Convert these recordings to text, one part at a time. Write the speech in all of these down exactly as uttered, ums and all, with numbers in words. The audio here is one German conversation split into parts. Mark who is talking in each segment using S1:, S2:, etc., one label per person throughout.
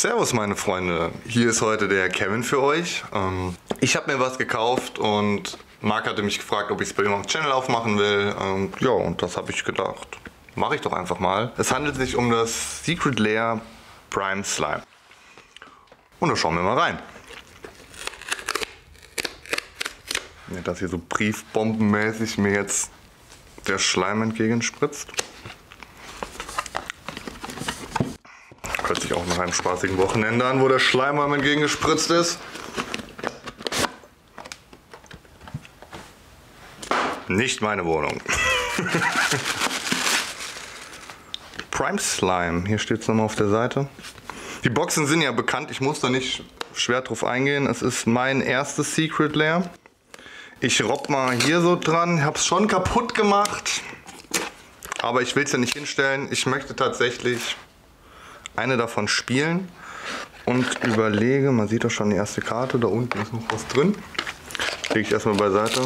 S1: Servus meine Freunde, hier ist heute der Kevin für euch. Ähm, ich habe mir was gekauft und Marc hatte mich gefragt, ob ich es bei ihm auf dem Channel aufmachen will. Ähm, ja, und das habe ich gedacht. Mache ich doch einfach mal. Es handelt sich um das Secret Lair Prime Slime. Und da schauen wir mal rein. Nicht, dass hier so briefbombenmäßig mir jetzt der Schleim entgegenspritzt. Hört sich auch nach einem spaßigen Wochenende an, wo der Schleim einem entgegengespritzt ist. Nicht meine Wohnung. Prime Slime, hier steht es nochmal auf der Seite. Die Boxen sind ja bekannt, ich muss da nicht schwer drauf eingehen. Es ist mein erstes Secret Lair. Ich robb mal hier so dran, habe es schon kaputt gemacht. Aber ich will es ja nicht hinstellen. Ich möchte tatsächlich eine davon spielen und überlege, man sieht doch schon die erste Karte, da unten ist noch was drin. Lege ich erstmal beiseite.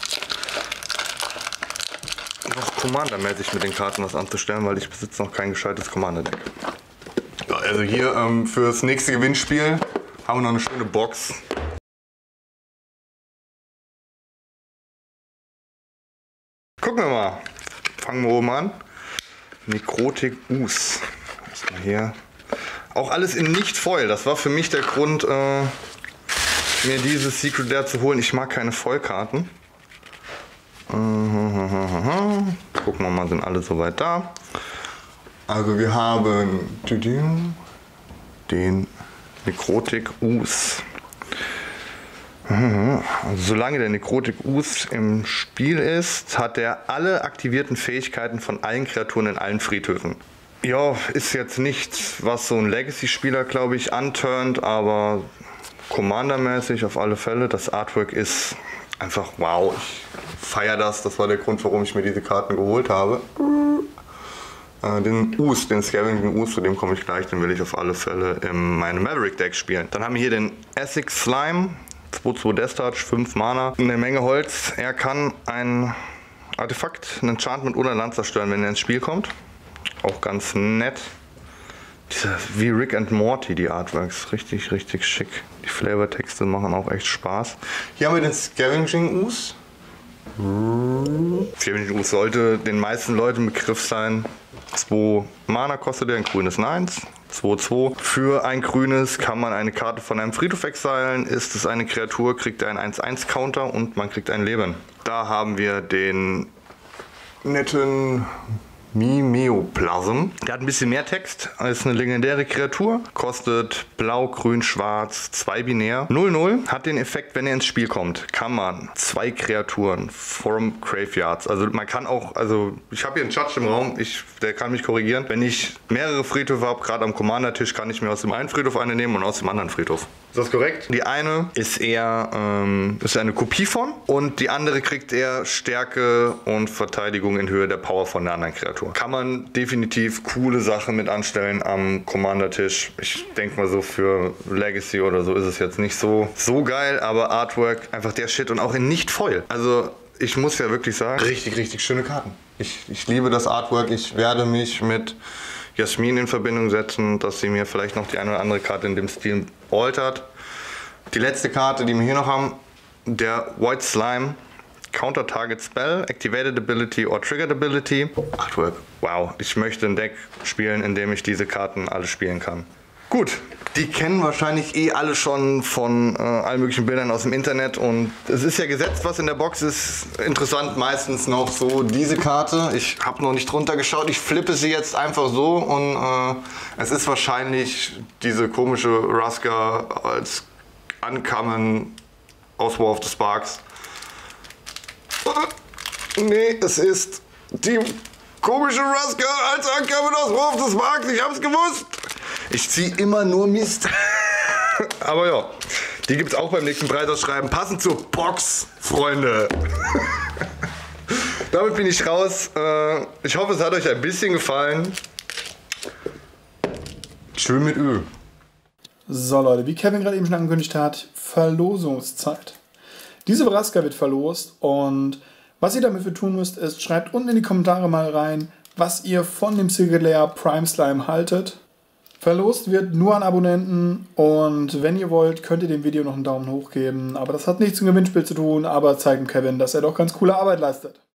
S1: Noch Commander-mäßig mit den Karten was anzustellen, weil ich besitze noch kein gescheites Commander-Deck. Ja, also hier ähm, für das nächste Gewinnspiel haben wir noch eine schöne Box. Gucken wir mal. Fangen wir oben an. Necrotic Ooze. Erstmal hier. Auch alles in nicht Foil. Das war für mich der Grund, äh, mir dieses Secret Lair zu holen. Ich mag keine Foilkarten. Gucken wir mal, sind alle soweit da. Also wir haben den Necrotic Ooze. Also solange der Necrotic Ooze im Spiel ist, hat er alle aktivierten Fähigkeiten von allen Kreaturen in allen Friedhöfen. Ja, ist jetzt nichts, was so ein Legacy-Spieler, glaube ich, anturnt, aber Commander-mäßig auf alle Fälle. Das Artwork ist einfach wow. Ich feiere das. Das war der Grund, warum ich mir diese Karten geholt habe. Den Ooze, den Scavenging Ooze, zu dem komme ich gleich, den will ich auf alle Fälle in meinem Maverick-Deck spielen. Dann haben wir hier den Essex Slime. zwei zwei Death Touch, fünf Mana, eine Menge Holz. Er kann ein Artefakt, ein Enchantment oder Land zerstören, wenn er ins Spiel kommt. Auch ganz nett. Diese, wie Rick and Morty, die Artworks. Richtig, richtig schick. Die Flavortexte machen auch echt Spaß. Hier haben wir den Scavenging Ooze. Scavenging Ooze sollte den meisten Leuten ein Begriff sein. zwei Mana kostet er, ein grünes Neins. zwei zwei. Für ein grünes kann man eine Karte von einem Friedhof exilen. Ist es eine Kreatur, kriegt er einen eins eins Counter und man kriegt ein Leben. Da haben wir den netten Mimeoplasm. Der hat ein bisschen mehr Text, ist eine legendäre Kreatur, kostet blau, grün, schwarz, zwei binär. null null, hat den Effekt, wenn er ins Spiel kommt, kann man zwei Kreaturen from Graveyards, also man kann auch, also ich habe hier einen Judge im Raum, ich, der kann mich korrigieren, wenn ich mehrere Friedhöfe habe, gerade am Commander-Tisch, kann ich mir aus dem einen Friedhof eine nehmen und aus dem anderen Friedhof. Ist das korrekt? Die eine ist eher ähm, ist eine Kopie von und die andere kriegt eher Stärke und Verteidigung in Höhe der Power von der anderen Kreatur. Kann man definitiv coole Sachen mit anstellen am Commander-Tisch. Ich denke mal so für Legacy oder so ist es jetzt nicht so, so geil, aber Artwork einfach der Shit und auch in nicht Foil. Also ich muss ja wirklich sagen, richtig, richtig schöne Karten. Ich, ich liebe das Artwork. Ich werde mich mit Jasmin in Verbindung setzen, dass sie mir vielleicht noch die eine oder andere Karte in dem Stil altert. Die letzte Karte, die wir hier noch haben, der White Slime. Counter Target Spell, Activated Ability or Triggered Ability. Artwork. Wow, ich möchte ein Deck spielen, in dem ich diese Karten alle spielen kann. Gut, die kennen wahrscheinlich eh alle schon von äh, allen möglichen Bildern aus dem Internet und es ist ja gesetzt, was in der Box ist. Interessant meistens noch so diese Karte. Ich habe noch nicht drunter geschaut, ich flippe sie jetzt einfach so und äh, es ist wahrscheinlich diese komische Ruska als Uncommon aus War of the Sparks. Nee, es ist die komische Ruska als Uncommon aus War of the Sparks. Ich hab's gewusst. Ich ziehe immer nur Mist. Aber ja, die gibt es auch beim nächsten Preisausschreiben. Passend zur Box, Freunde. Damit bin ich raus. Ich hoffe, es hat euch ein bisschen gefallen. Schön mit Öl.
S2: So Leute, wie Kevin gerade eben schon angekündigt hat, Verlosungszeit. Diese Vraska wird verlost und was ihr dafür tun müsst, ist, schreibt unten in die Kommentare mal rein, was ihr von dem Secret Lair Prime Slime haltet. Verlost wird nur an Abonnenten und wenn ihr wollt, könnt ihr dem Video noch einen Daumen hoch geben. Aber das hat nichts mit dem Gewinnspiel zu tun, aber zeigt dem Kevin, dass er doch ganz coole Arbeit leistet.